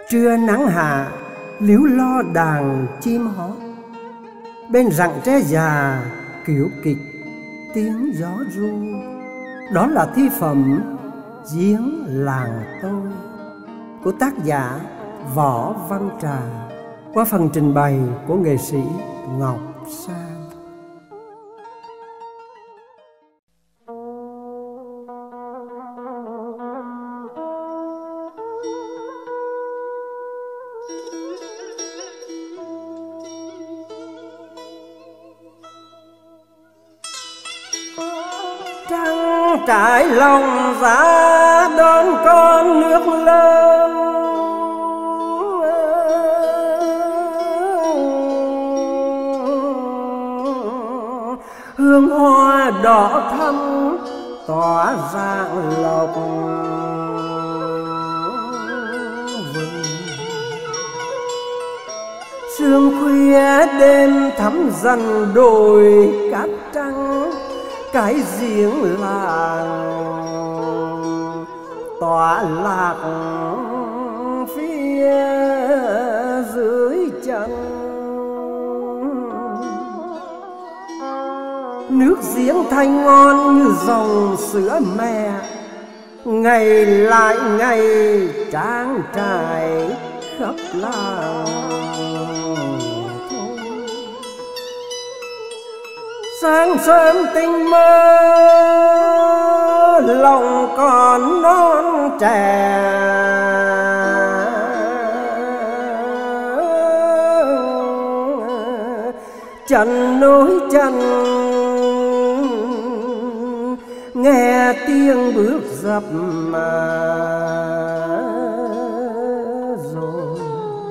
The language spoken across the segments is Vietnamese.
Trưa nắng hạ líu lo đàn chim hót, bên rặng tre già kiểu kịch tiếng gió ru. Đó là thi phẩm Giếng Làng Tôi của tác giả Võ Văn Trà qua phần trình bày của nghệ sĩ Ngọc Sang. Trăng trải lòng giá đón con nước lớn, hương hoa đỏ thắm tỏa rạng lộc vừng. Sương khuya đêm thắm dần đồi cát trắng, cái giếng làng tỏa lạc phía dưới chân. Nước giếng thanh ngon như dòng sữa mẹ, ngày lại ngày trang trải khắp làng. Sáng sớm tinh mơ lòng còn non trẻ, chân nối chân nghe tiếng bước dập mà rồi.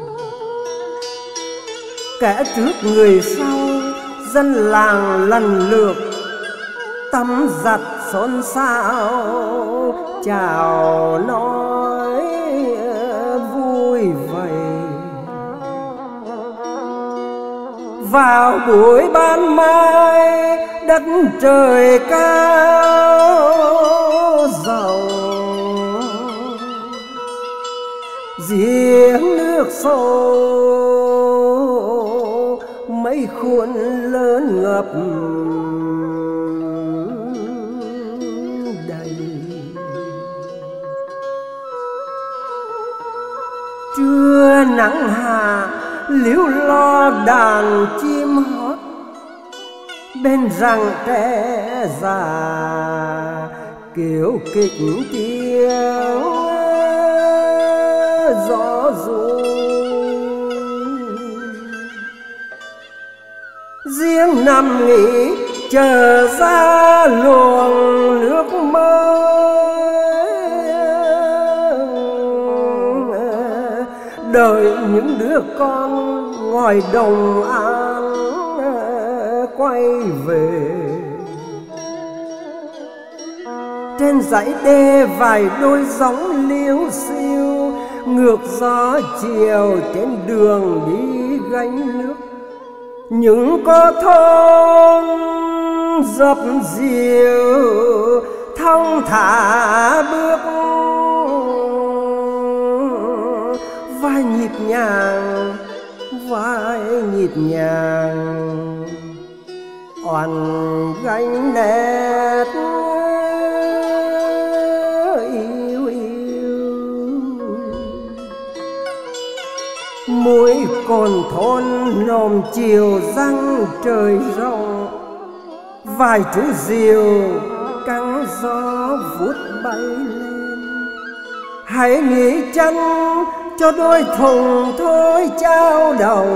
Kẻ trước người sau dân làng lần lượt tắm giặt xôn xao chào nói vui vầy. Vào buổi ban mai đất trời cao rộng, giếng nước sâu mấy khuôn lớn ngập đầy. Trưa nắng hạ líu lo đàn chim hót, bên rặng tre già kiểu kịch tiếng gió ru. Giếng nằm nghỉ chờ ra luồng nước mới, đợi những đứa con ngoài đồng an quay về. Trên dãy đê vài đôi gióng liêu xiêu, ngược gió chiều trên đường đi gánh nước. Những có thôn dập dìu thong thả bước, vai nhịp nhàng vai nhịp nhàng oằn gánh nét yêu yêu. Mỗi cồn thôn nồm chiều răng trời rộng, vài chú diều căng gió vút bay lên. Hãy nghỉ chân cho đôi thùng thôi trao đầu,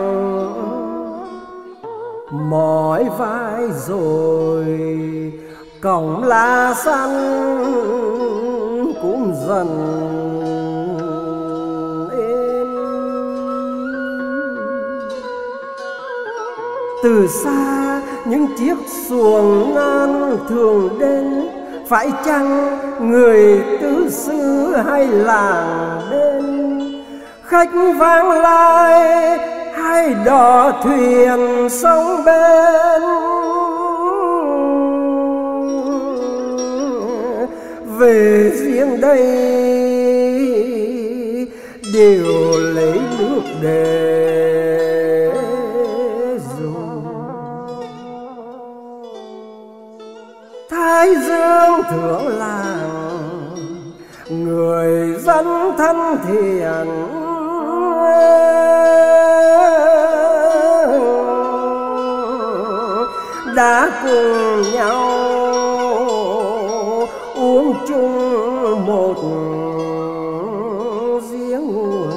mỏi vai rồi cổng lá xanh cũng dần êm. Từ xa những chiếc xuồng ngan thường đến, phải chăng người tứ xứ hay làng đến? Khách vãng lai hay đò thuyền sông bên, về riêng đây đều lấy nước để dùng. Thái Dương thượng làng, người dân thân thiện, đã cùng nhau uống chung một giếng nguồn,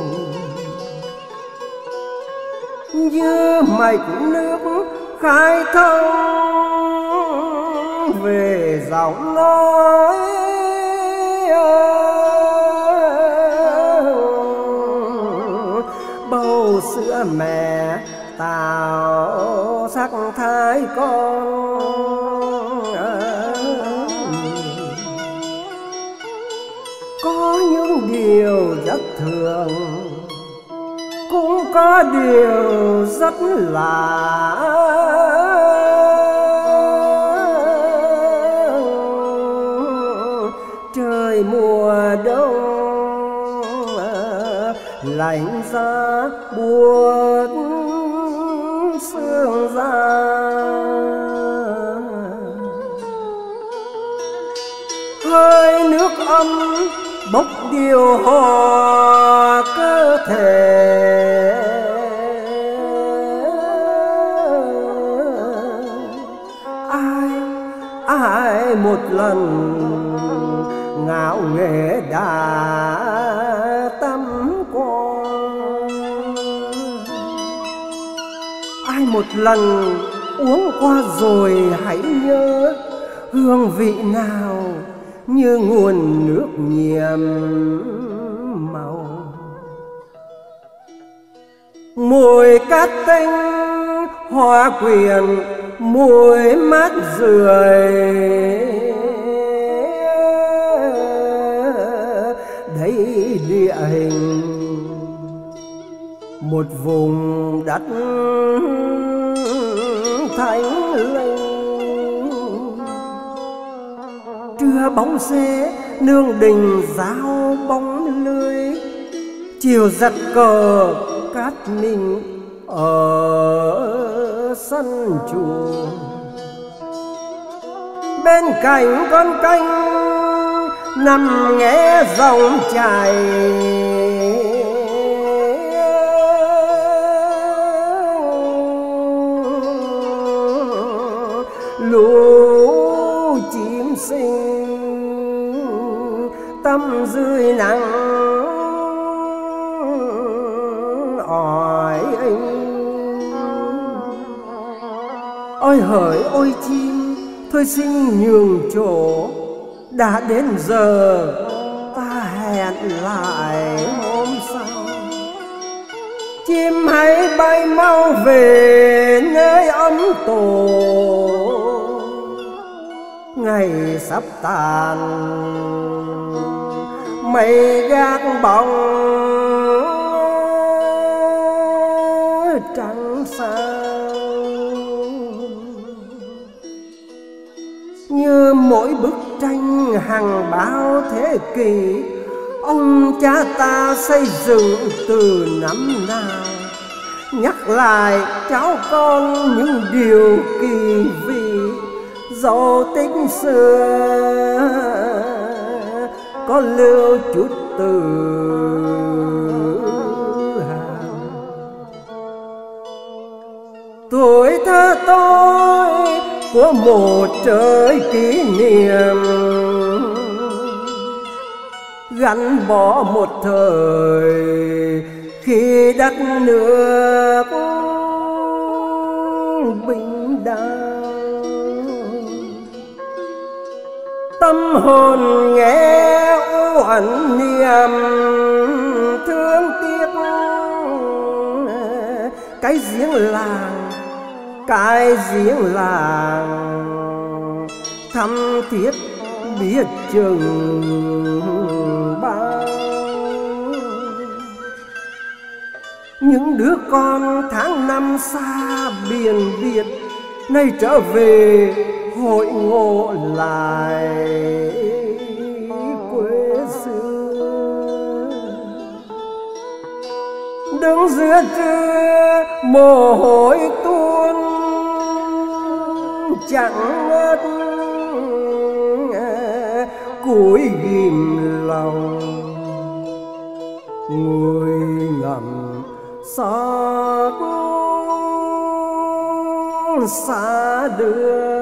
như mạch nước khai thông về giọng nói bầu sữa mẹ tạo sắc thái con. Có những điều rất thường, cũng có điều rất lạ. Trời mùa đông lạnh giá buốt xương da, hơi nước ấm bốc điều hòa cơ thể. Ai một lần ngạo nghễ đã tâm qua, ai một lần uống qua rồi hãy nhớ hương vị nào như nguồn nước nhiệm màu. Mùi cát tinh hoa quyện, mùi mát rượi, đấy địa hình một vùng đất thánh linh. Trưa bóng xế nương đình giao bóng lưới, chiều giặt cờ cát ninh ở sân chùa. Bên cạnh con kênh nằm nghe dòng chảy, lũ chim sinh tâm dưới nắng ỏi anh. Ôi hỡi ôi chim, thôi xin nhường chỗ, đã đến giờ ta hẹn lại hôm sau. Chim hãy bay mau về nơi ấm tổ, ngày sắp tàn mây gác bóng trắng sao. Như mỗi bức tranh hàng bao thế kỷ, ông cha ta xây dựng từ năm nào, nhắc lại cháu con những điều kỳ vị dấu tích xưa, có lưu chút tự hào. Tuổi thơ tôi của một trời kỷ niệm, gắn bó một thời khi đất nước bình đẳng. Tâm hồn nghe uẩn niềm thương tiếc, cái giếng làng thắm thiết biết chừng bao. Những đứa con tháng năm xa biển biệt, nay trở về hội ngộ lại quê xưa. giữa trưa mồ hôi tuôn chẳng ngớt, cúi ghim lòng người ngậm xót xa đường.